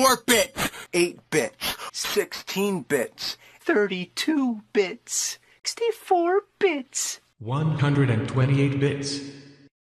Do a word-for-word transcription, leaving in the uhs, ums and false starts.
sixty-four bits, eight bits, sixteen bits, thirty-two bits, sixty-four bits, one hundred twenty-eight bits.